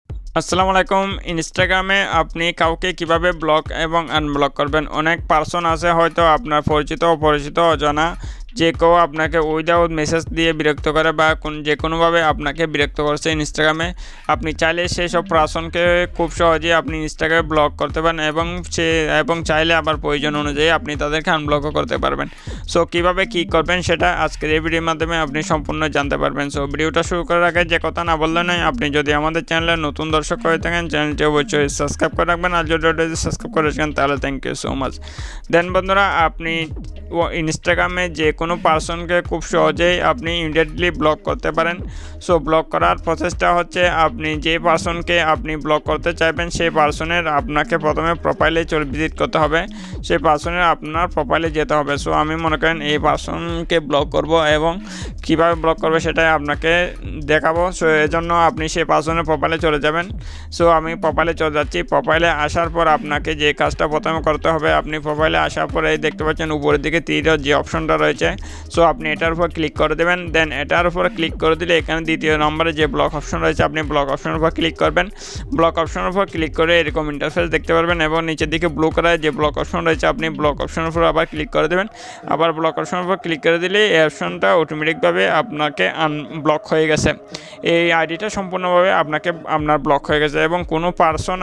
আসসালামু আলাইকুম। ইনস্টাগ্রামে আপনি কাউকে কিভাবে ব্লক এবং আনব্লক করবেন। অনেক পার্সন আছে হয়তো আপনার পরিচিত অপরিচিত অজানা যে কেউ আপনাকে উইদাউট মেসেজ দিয়ে বিরক্ত করে বা যে কোনোভাবে আপনাকে বিরক্ত করছে ইনস্টাগ্রামে। আপনি চাইলে সেই সব পার্সনকে খুব সহজেই আপনি ইনস্টাগ্রামে ব্লক করতে পারেন এবং চাইলে আবার প্রয়োজন অনুযায়ী আপনি তাদেরকে আনব্লকও করতে পারবেন। সো কীভাবে কী করবেন সেটা আজকের এই ভিডিওর মাধ্যমে আপনি সম্পূর্ণ জানতে পারবেন। সো ভিডিওটা শুরু করার আগে যে কথা না বললে নয়, আপনি যদি আমাদের চ্যানেলে নতুন দর্শক হয়ে থাকেন চ্যানেলটি অবশ্যই সাবস্ক্রাইব করে রাখবেন, আর যদি সাবস্ক্রাইব করেছেন তাহলে thank you so much. Then বন্ধুরা, আপনি ইনস্টাগ্রামে যে কোনো পার্সনকে খুব সহজেই আপনি ইমিডিয়েটলি ব্লক করতে পারেন। সো ব্লক করার প্রসেসটা হচ্ছে, আপনি যে পার্সনকে আপনি ব্লক করতে চাইবেন সেই পার্সনের আপনাকে প্রথমে প্রোফাইলে ভিজিট করতে হবে, সেই পার্সনের আপনার প্রোফাইলে যেতে হবে। সো আমি মনে করেন এই পার্সনকে ব্লক করব এবং কীভাবে ব্লক করবে সেটাই আপনাকে দেখাবো। সো এজন্য আপনি সেই পার্সনের প্রোফাইলে চলে যাবেন। সো আমি প্রোফাইলে চলে যাচ্ছি। প্রোফাইলে আসার পর আপনাকে যে কাজটা প্রথমে করতে হবে, আপনি প্রোফাইলে আসার পরে দেখতে পাচ্ছেন উপরের দিকে তীরের যে অপশনটা রয়েছে, সো আপনি এটার উপর ক্লিক করে দেবেন। দেন এটার উপর ক্লিক করে দিলে এখানে দ্বিতীয় নম্বরে যে ব্লক অপশন রয়েছে, আপনি ব্লক অপশনের উপর ক্লিক করবেন। ব্লক অপশনের উপর ক্লিক করে এরকম ইন্টারফেস দেখতে পারবেন এবং নিচের দিকে ব্লু কালারের যে ব্লক অপশন রয়েছে, আপনি ব্লক অপশনের উপর আবার ক্লিক করে দেবেন। আবার ব্লক অপশনের উপর ক্লিক করে দিলে এই অপশনটা অটোমেটিকভাবে আপনাকে আনব্লক হয়ে গেছে। এই আইডিটা সম্পূর্ণভাবে আপনার ব্লক হয়ে গেছে এবং কোনো পার্সন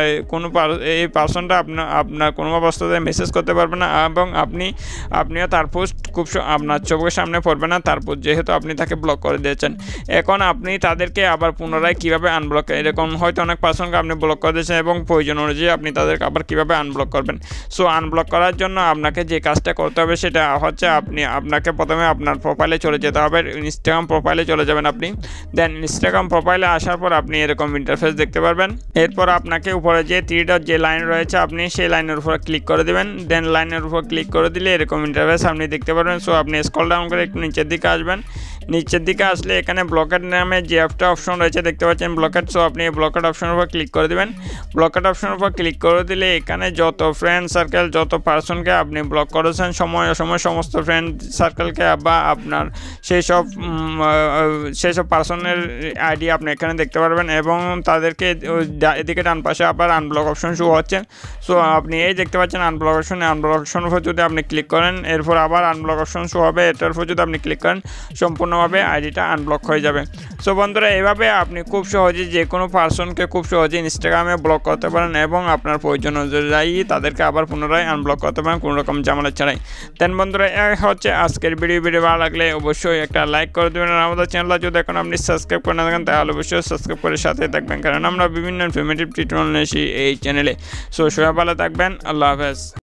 এই পার্সনটা আপনার কোনো অবস্থাতে মেসেজ করতে পারবে না এবং আপনিও তার পোস্ট আপনার চোখের সামনে পড়বে না তার পোস্ট, যেহেতু আপনি তাকে ব্লক করে দিয়েছেন। এখন আপনি তাদেরকে আবার পুনরায় কীভাবে আনব্লক, এরকম হয়তো অনেক পার্সনকে আপনি ব্লক করে দিয়েছেন এবং প্রয়োজন অনুযায়ী আপনি তাদেরকে আবার কীভাবে আনব্লক করবেন। সো আনব্লক করার জন্য আপনাকে যে কাজটা করতে হবে সেটা হচ্ছে, আপনাকে প্রথমে আপনার প্রোফাইলে চলে যেতে হবে। ইনস্টাগ্রাম প্রোফাইলে চলে যাবেন আপনি। দেন ইনস্টাগ্রাম প্রোফাইলে আসার পর আপনি এরকম ইন্টারফেস দেখতে পারবেন। এরপর আপনাকে উপরে যে তীরটার যে লাইন রয়েছে, আপনি সেই লাইনের উপর ক্লিক করে দেবেন। দেন লাইনের উপর ক্লিক করে দিলে এরকম ইন্টারফেস আপনি দেখতে পারবেন। সো আপনি স্ক্রল ডাউন করে একটু নিচের দিকে আসবেন। নিচের দিকে আসলে এখানে ব্লকেট নামে যে একটা অপশন রয়েছে দেখতে পাচ্ছেন, ব্লকেট। সো আপনি এই ব্লকেট অপশনের উপর ক্লিক করে দেবেন। ব্লকেট অপশনের উপর ক্লিক করে দিলে এখানে যত ফ্রেন্ড সার্কেল, যত পার্সনকে আপনি ব্লক করেছেন সময় সমস্ত ফ্রেন্ড সার্কেলকে বা আপনার সেই সব পার্সনের আইডি আপনি এখানে দেখতে পারবেন এবং তাদেরকে এদিকে ডান পাশে আবার আনব্লক অপশন শো হচ্ছে। সো আপনি এই দেখতে পাচ্ছেন আনব্লক অপশনের উপর যদি আপনি ক্লিক করেন, এরপর আবার আনব্লক অপশন শো হবে, এটার উপর যদি আপনি ক্লিক করেন সম্পূর্ণভাবে আইডিটা আনব্লক হয়ে যাবে। সো বন্ধুরা, এইভাবে আপনি খুব সহজেই যে কোনো পার্সনকে খুব সহজেই ইনস্টাগ্রামে ব্লক করতে পারেন এবং আপনার প্রয়োজন অনুযায়ী তাদেরকে আবার পুনরায় আনব্লক করতে পারেন কোনো রকম ঝামেলা ছাড়াই। দেন বন্ধুরা, হচ্ছে আজকের ভিডিও ভালো লাগলে অবশ্যই একটা লাইক করে দেবেন। আর আমাদের চ্যানেলটা যদি এখন আপনি সাবস্ক্রাইব করে না থাকেন তাহলে অবশ্যই সাবস্ক্রাইব করে সাথে থাকবেন, কারণ আমরা বিভিন্ন ইনফরমেটিভ টিউটোরিয়াল নিয়ে আসি এই চ্যানেলে। সো সবাই ভালো থাকবেন। আল্লাহ হাফেজ।